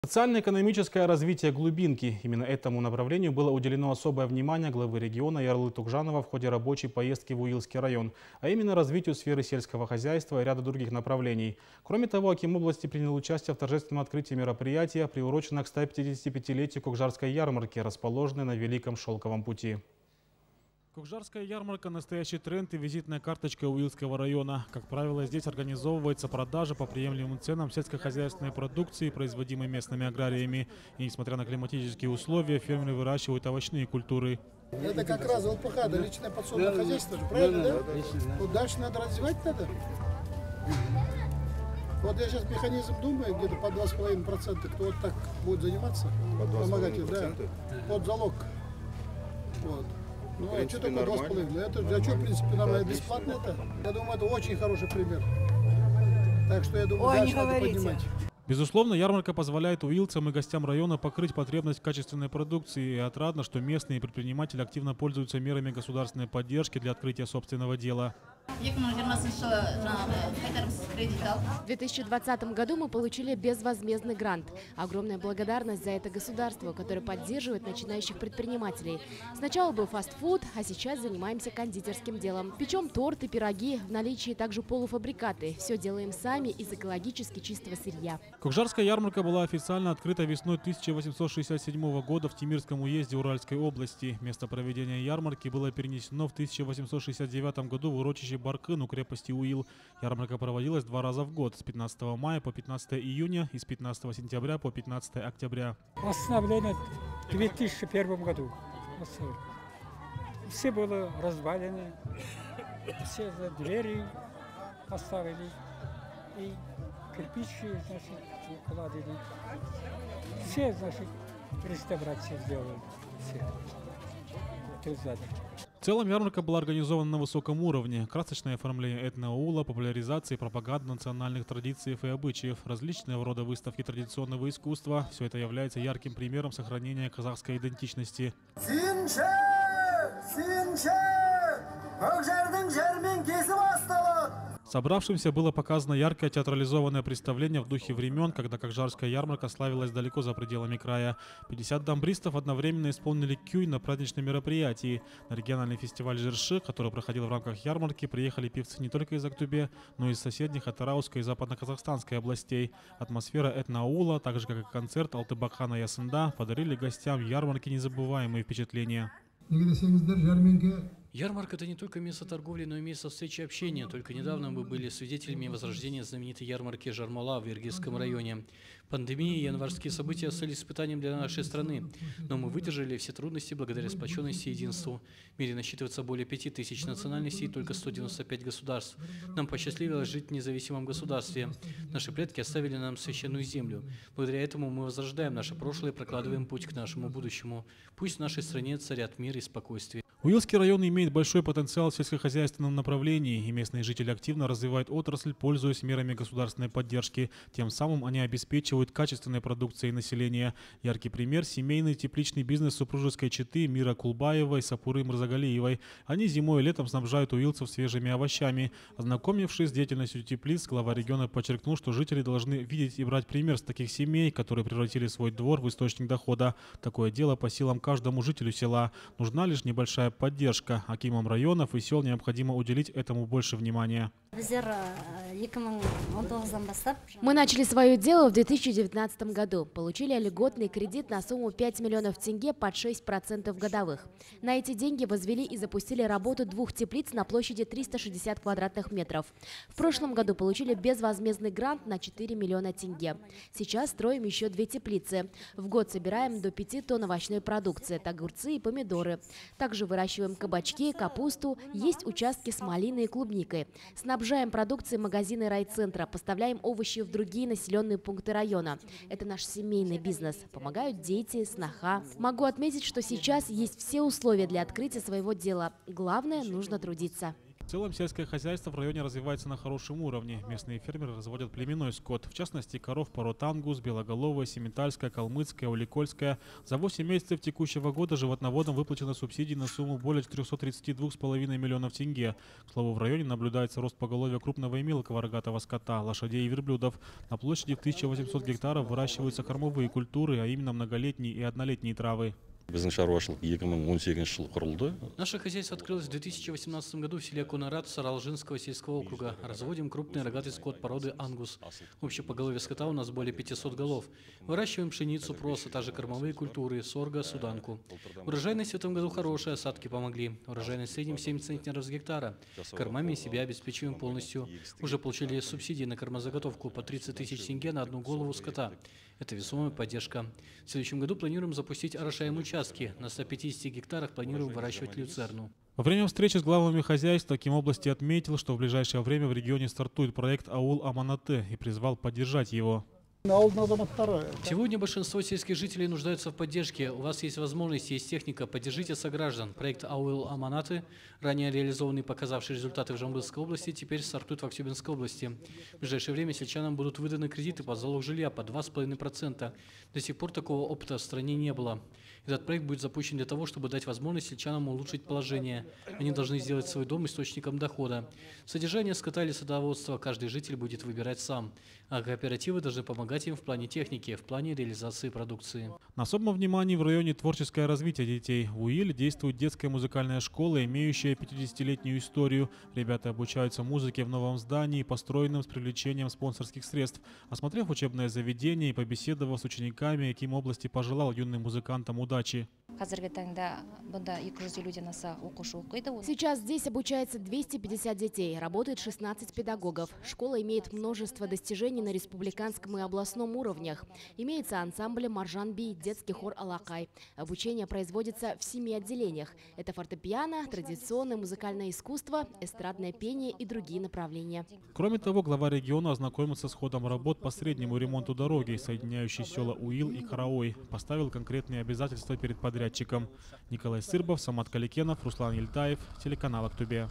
Социально-экономическое развитие глубинки. Именно этому направлению было уделено особое внимание главы региона Ярлы Тугжанова в ходе рабочей поездки в Уилский район, а именно развитию сферы сельского хозяйства и ряда других направлений. Кроме того, Аким области принял участие в торжественном открытии мероприятия, приуроченного к 155-летию Кукжарской ярмарки, расположенной на Великом Шелковом пути. Кукжарская ярмарка – настоящий тренд и визитная карточка Уилского района. Как правило, здесь организовывается продажа по приемлемым ценам сельскохозяйственной продукции, производимой местными аграриями. И несмотря на климатические условия, фермеры выращивают овощные культуры. Это как раз ЛПХ, да, личное подсобное хозяйство, правильно, да? Вот дальше надо развивать надо. Вот я сейчас механизм думаю, где-то по 2,5%, кто вот так будет заниматься, помогать, да, под залог. Вот. Ну, а что такое 2,5? Это для чего, в принципе, нормально, бесплатно это? Я думаю, это очень хороший пример. Так что я думаю, дальше надо поднимать. Безусловно, ярмарка позволяет уилцам и гостям района покрыть потребность в качественной продукции. И отрадно, что местные предприниматели активно пользуются мерами государственной поддержки для открытия собственного дела. В 2020 году мы получили безвозмездный грант. Огромная благодарность за это государству, которое поддерживает начинающих предпринимателей. Сначала был фастфуд, а сейчас занимаемся кондитерским делом. Печем торты, пироги, в наличии также полуфабрикаты. Все делаем сами из экологически чистого сырья. Кукжарская ярмарка была официально открыта весной 1867 года в Тимирском уезде Уральской области. Место проведения ярмарки было перенесено в 1869 году в урочище Баркын у крепости Уил. Ярмарка проводилась 2 раза в год, с 15 мая по 15 июня и с 15 сентября по 15 октября. Восстановлено в 2001 году. Все было развалено, все двери поставили и кирпичи, значит, укладили. Все, значит, реставрации сделали. Все. В целом ярмарка была организована на высоком уровне. Красочное оформление этноаула, популяризация и пропаганда национальных традиций и обычаев, различного рода выставки традиционного искусства – все это является ярким примером сохранения казахской идентичности. Собравшимся было показано яркое театрализованное представление в духе времен, когда Кукжарская ярмарка славилась далеко за пределами края. 50 дамбристов одновременно исполнили кюй на праздничном мероприятии. На региональный фестиваль Жерши, который проходил в рамках ярмарки, приехали певцы не только из Актубе, но и из соседних Атырауской и Западно-Казахстанской областей. Атмосфера этноаула, так же как и концерт Алтыбакхана Ясында, подарили гостям ярмарки незабываемые впечатления. Ярмарка – это не только место торговли, но и место встречи и общения. Только недавно мы были свидетелями возрождения знаменитой ярмарки Жармала в Иргизском районе. Пандемия и январские события стали испытанием для нашей страны. Но мы выдержали все трудности благодаря сплоченности и единству. В мире насчитывается более 5000 национальностей и только 195 государств. Нам посчастливилось жить в независимом государстве. Наши предки оставили нам священную землю. Благодаря этому мы возрождаем наше прошлое и прокладываем путь к нашему будущему. Пусть в нашей стране царят мир и спокойствие. Уилский район имеет большой потенциал в сельскохозяйственном направлении, и местные жители активно развивают отрасль, пользуясь мерами государственной поддержки. Тем самым они обеспечивают качественной продукцией населения. Яркий пример – семейный тепличный бизнес супружеской четы Мира Кулбаевой и Сапуры Мырзагалиевой. Они зимой и летом снабжают уилцев свежими овощами. Ознакомившись с деятельностью теплиц, глава региона подчеркнул, что жители должны видеть и брать пример с таких семей, которые превратили свой двор в источник дохода. Такое дело по силам каждому жителю села. Нужна лишь небольшая поддержка. Акимам районов и сел необходимо уделить этому больше внимания. Мы начали свое дело в 2019 году. Получили льготный кредит на сумму 5 миллионов тенге под 6% годовых. На эти деньги возвели и запустили работу 2 теплиц на площади 360 квадратных метров. В прошлом году получили безвозмездный грант на 4 миллиона тенге. Сейчас строим еще 2 теплицы. В год собираем до 5 тонн овощной продукции, огурцы и помидоры. Также выращиваем кабачки, капусту, есть участки с малиной и клубникой. Снабжаем продукцией магазины райцентра, поставляем овощи в другие населенные пункты района. Это наш семейный бизнес. Помогают дети, сноха. Могу отметить, что сейчас есть все условия для открытия своего дела. Главное, нужно трудиться. В целом сельское хозяйство в районе развивается на хорошем уровне. Местные фермеры разводят племенной скот, в частности коров пород ангус, белоголовая, сементальская, калмыцкая, уликольская. За 8 месяцев текущего года животноводам выплачено субсидий на сумму более 432,5 миллионов тенге. К слову, в районе наблюдается рост поголовья крупного и мелкого рогатого скота, лошадей и верблюдов. На площади в 1800 гектаров выращиваются кормовые культуры, а именно многолетние и однолетние травы. Наше хозяйство открылось в 2018 году в селе Конарат Саралжинского сельского округа. Разводим крупный рогатый скот породы ангус. Общее поголовье скота у нас более 500 голов. Выращиваем пшеницу, прос, а также кормовые культуры, сорго, суданку. Урожайность в этом году хорошая, осадки помогли. Урожайность в среднем 7 центнеров с гектара. Кормами себя обеспечиваем полностью. Уже получили субсидии на кормозаготовку по 30 тысяч тенге на одну голову скота. Это весомая поддержка. В следующем году планируем запустить орошаемые участки. На 150 гектарах планируем выращивать люцерну. Во время встречи с главами хозяйства Ким области отметил, что в ближайшее время в регионе стартует проект «Аул Аманаты» и призвал поддержать его. Сегодня большинство сельских жителей нуждаются в поддержке. У вас есть возможность, есть техника. Поддержите сограждан. Проект «Аул Аманаты», ранее реализованный, показавший результаты в Жамбылской области, теперь стартует в Актюбинской области. В ближайшее время сельчанам будут выданы кредиты под залог жилья по 2,5%. До сих пор такого опыта в стране не было. Этот проект будет запущен для того, чтобы дать возможность сельчанам улучшить положение. Они должны сделать свой дом источником дохода. Содержание скота или садоводства каждый житель будет выбирать сам. А кооперативы должны помогать им в плане техники, в плане реализации продукции. На особом внимании в районе творческое развитие детей. В Уиле действует детская музыкальная школа, имеющая 50-летнюю историю. Ребята обучаются музыке в новом здании, построенном с привлечением спонсорских средств. Осмотрев учебное заведение и побеседовав с учениками, Ким области пожелал юным музыкантам удачи. Сейчас здесь обучается 250 детей, работает 16 педагогов. Школа имеет множество достижений на республиканском и областном уровнях. Имеется ансамбль «Маржан-би», детский хор «Алакай». Обучение производится в 7 отделениях. Это фортепиано, традиционное музыкальное искусство, эстрадное пение и другие направления. Кроме того, глава региона ознакомился с ходом работ по среднему ремонту дороги, соединяющей села Уил и Караой. Поставил конкретные обязательства перед подрядчиком. Николай Сырбов, Самат Каликенов, Руслан Ельтаев, телеканал Актубе.